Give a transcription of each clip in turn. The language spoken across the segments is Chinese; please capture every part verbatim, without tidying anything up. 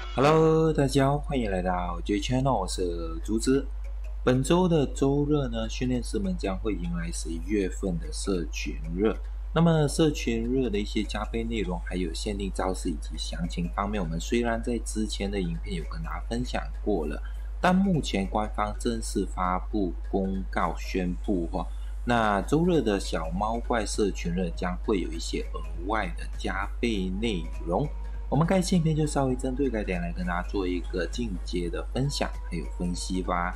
Hello，大家好，欢迎来到 J Channel， 我是竹子。本周的周热呢，训练师们将会迎来十一月份的社群热。那么社群热的一些加倍内容，还有限定招式以及详情方面，我们虽然在之前的影片有跟大家分享过了，但目前官方正式发布公告宣布哈，那周热的小猫怪社群热将会有一些额外的加倍内容。我们该影片就稍微针对该点来跟大家做一个进阶的分享还有分析吧。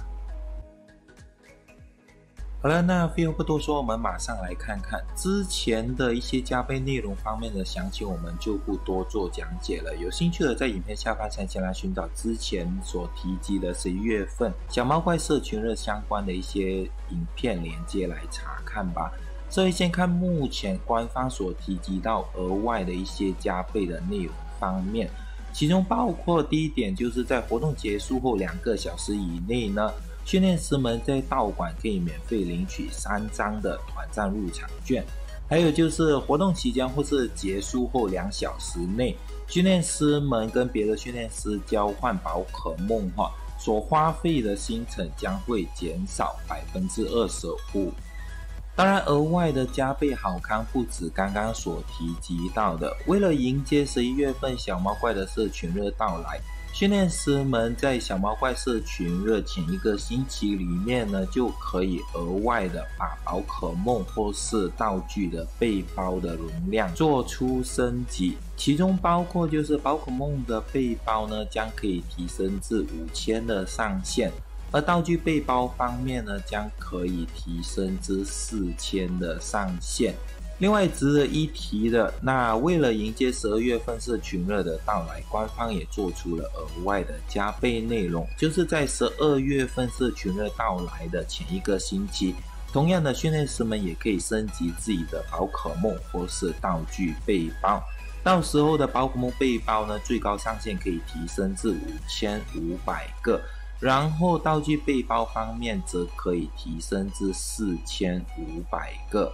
好了，那废话不多说，我们马上来看看之前的一些加倍内容方面的详情，我们就不多做讲解了。有兴趣的在影片下方先来寻找之前所提及的十一月份小猫怪社群热相关的一些影片连接来查看吧。所以先看目前官方所提及到额外的一些加倍的内容方面，其中包括第一点就是在活动结束后两个小时以内呢，训练师们在道馆可以免费领取三张的团战入场券。还有就是活动期间或是结束后两小时内，训练师们跟别的训练师交换宝可梦哈，所花费的星辰将会减少 百分之二十五。当然，额外的加倍好康不止刚刚所提及到的。为了迎接十一月份小猫怪的社群热到来，训练师们在小猫怪社群热前一个星期里面呢，就可以额外的把宝可梦或是道具的背包的容量做出升级，其中包括就是宝可梦的背包呢，将可以提升至五千的上限。而道具背包方面呢，将可以提升至四千的上限。另外值得一提的，那为了迎接十二月份社群热的到来，官方也做出了额外的加倍内容，就是在十二月份社群热到来的前一个星期，同样的训练师们也可以升级自己的宝可梦或是道具背包。到时候的宝可梦背包呢，最高上限可以提升至五千五百个。然后道具背包方面则可以提升至四千五百个。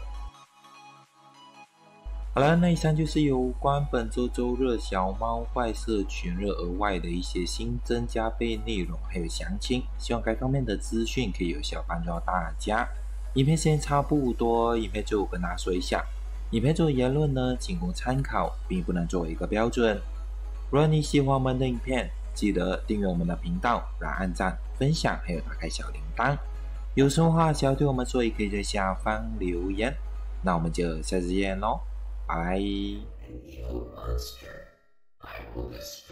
好了，那以上就是有关本周周热小猫怪社群热额外的一些新增加倍内容还有详情，希望该方面的资讯可以有效帮助到大家。影片时间差不多，影片就跟大家说一下，影片中的言论呢仅供参考，并不能作为一个标准。如果你喜欢我们的影片，记得订阅我们的频道，然后按赞、分享，还有打开小铃铛。有什么话想要对我们说，也可以在下方留言。那我们就下次见喽，拜。